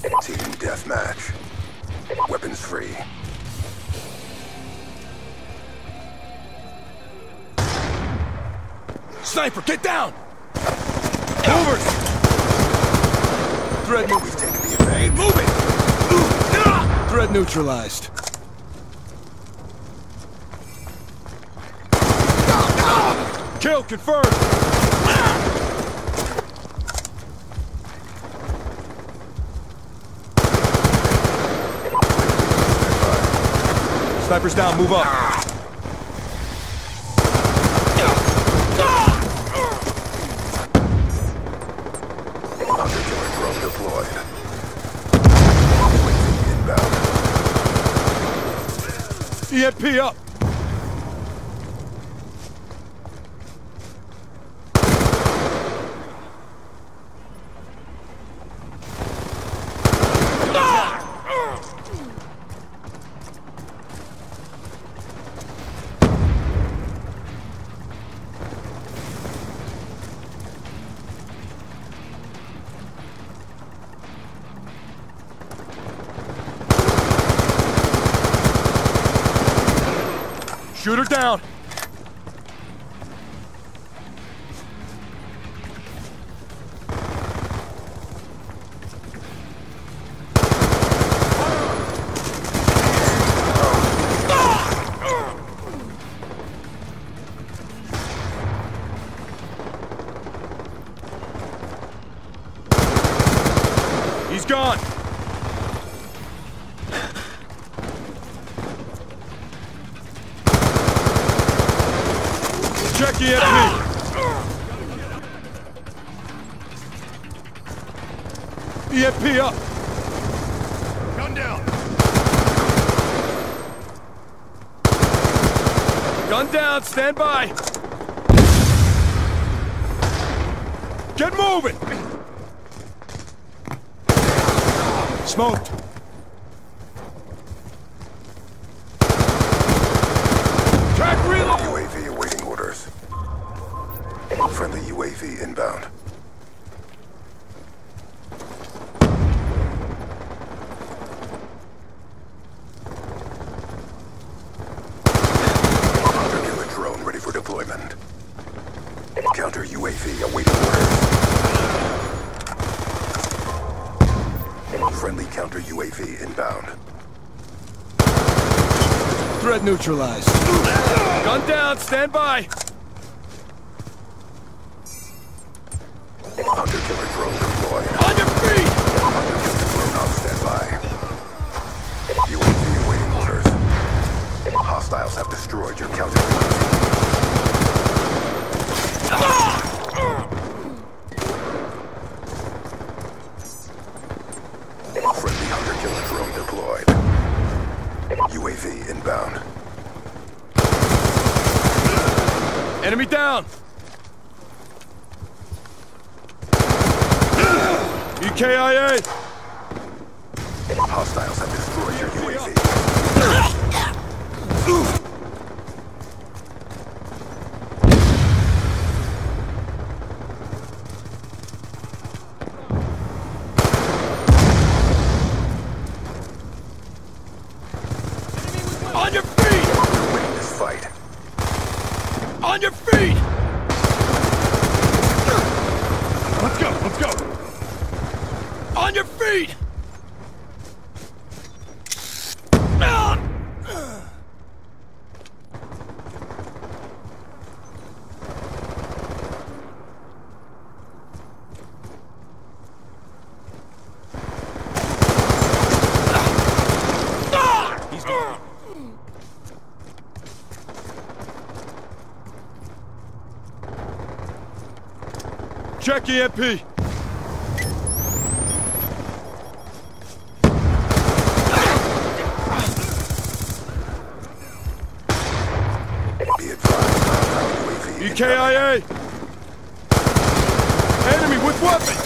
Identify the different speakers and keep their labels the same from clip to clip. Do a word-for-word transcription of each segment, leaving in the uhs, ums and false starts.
Speaker 1: Team deathmatch. Weapons free.
Speaker 2: Sniper, get down! Movers! Threat
Speaker 1: We've taken the advantage.
Speaker 2: Move it! Threat neutralized. Kill confirmed! Sniper's down, move up.
Speaker 1: Hunter killer drone deployed. Inbound.
Speaker 2: E M P up! Shoot her down! He's gone! Check E M P! E M P up! Gun down! Gun down, stand by! Get moving! Smoked! Track reload!
Speaker 1: U A V awaiting orders. Friendly U A V inbound. Hunter killer drone ready for deployment. Counter U A V awaiting orders. Friendly counter U A V inbound.
Speaker 2: Threat neutralized. Gun down, stand by!
Speaker 1: Hunter killer drone deployed.
Speaker 2: On your feet!
Speaker 1: Hunter killer drone on standby. U A V awaiting orders. Hostiles have destroyed your counter U A V. Friendly hunter killer drone deployed. U A V inbound.
Speaker 2: Enemy down! E K I A!
Speaker 1: Hostiles have destroyed your U A V.
Speaker 2: On your feet!
Speaker 1: You're winning this fight.
Speaker 2: On your feet! Let's go, let's go! On your feet! Check E M P!
Speaker 1: Be advised, compound U A V
Speaker 2: E K I A! Enemy with weapon!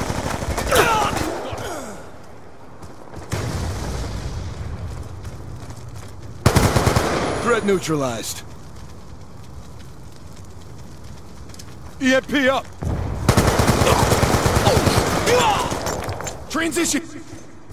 Speaker 2: Threat neutralized. E M P up! Transition!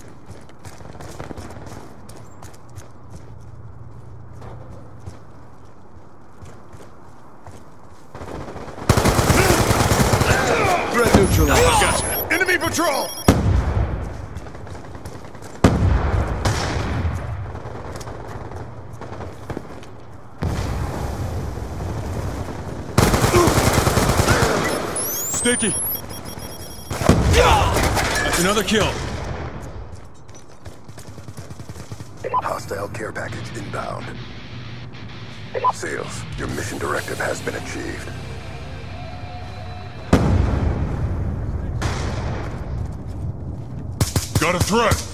Speaker 2: sticky. That's another kill.
Speaker 1: Hostile care package inbound. SEALs, your mission directive has been achieved.
Speaker 2: Got a threat.